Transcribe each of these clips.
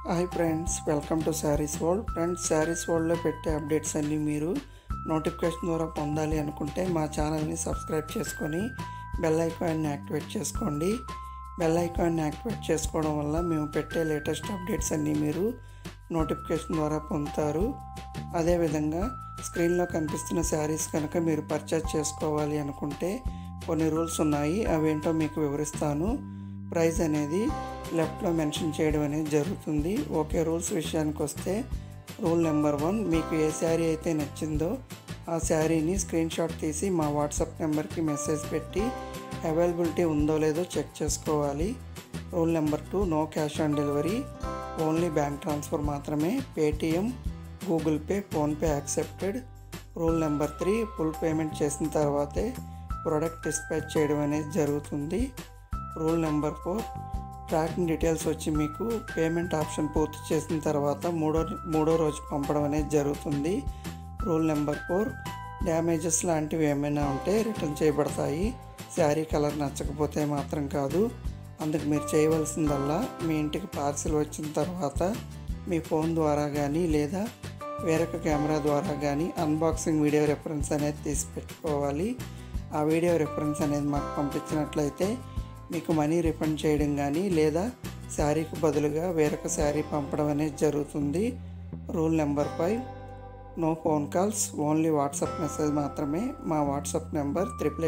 Hi friends, welcome to sarees world. Friends, శారీస్ వరల్డ్లో పెట్టే అప్డేట్స్ అన్నీ మీరు నోటిఫికేషన్ ద్వారా పొందాలి అనుకుంటే మా ఛానల్ని సబ్స్క్రైబ్ చేసుకొని బెల్ ఐకాన్ని యాక్టివేట్ చేసుకోండి. బెల్ ఐకాన్ని యాక్టివేట్ చేసుకోవడం వల్ల మేము పెట్టే లేటెస్ట్ అప్డేట్స్ అన్నీ మీరు నోటిఫికేషన్ ద్వారా పొందుతారు. అదేవిధంగా స్క్రీన్లో కనిపిస్తున్న శారీస్ కనుక మీరు పర్చేజ్ చేసుకోవాలి అనుకుంటే కొన్ని రూల్స్ ఉన్నాయి, అవేంటో మీకు వివరిస్తాను. ప్రైస్ అనేది లెఫ్ట్లో మెన్షన్ చేయడం అనేది జరుగుతుంది. ఓకే, రూల్స్ విషయానికి వస్తే రూల్ నెంబర్ 1, మీకు ఏ శారీ అయితే నచ్చిందో ఆ శారీని స్క్రీన్ షాట్ తీసి మా వాట్సాప్ నెంబర్కి మెసేజ్ పెట్టి అవైలబిలిటీ ఉందో లేదో చెక్ చేసుకోవాలి. Rule number 2, no cash on delivery, only bank transfer మాత్రమే. Paytm, Google Pay, PhonePe accepted. Rule number 3, full payment చేసిన తర్వాతే ప్రోడక్ట్ డిస్పాచ్ చేయడం అనేది జరుగుతుంది. రూల్ నెంబర్ 4, ట్రాకింగ్ డీటెయిల్స్ వచ్చి మీకు పేమెంట్ ఆప్షన్ పూర్తి చేసిన తర్వాత మూడో రోజు పంపడం అనేది జరుగుతుంది. రూల్ నెంబర్ 4, డ్యామేజెస్ లాంటివి ఏమైనా ఉంటే రిటర్న్ చేయబడతాయి. శారీ కలర్ నచ్చకపోతే మాత్రం కాదు. అందుకు మీరు చేయవలసిందల్లా మీ ఇంటికి పార్సిల్ వచ్చిన తర్వాత మీ ఫోన్ ద్వారా కానీ లేదా వేరొక కెమెరా ద్వారా కానీ అన్బాక్సింగ్ వీడియో రెఫరెన్స్ అనేది తీసి పెట్టుకోవాలి. ఆ వీడియో రెఫరెన్స్ అనేది మాకు పంపించినట్లయితే మీకు మనీ రిఫండ్ చేయడం కానీ లేదా శారీకి బదులుగా వేరొక శారీ పంపడం అనేది జరుగుతుంది. Rule number 5, no phone calls, only WhatsApp message మాత్రమే. మా వాట్సాప్ నెంబర్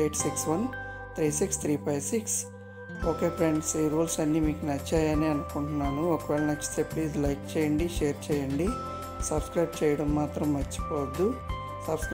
8861363356. ఓకే ఫ్రెండ్స్, ఈ రూల్స్ అన్నీ మీకు నచ్చాయని అనుకుంటున్నాను. ఒకవేళ నచ్చితే ప్లీజ్ లైక్ చేయండి, షేర్ చేయండి, సబ్స్క్రైబ్ చేయడం మాత్రం మర్చిపోవద్దు.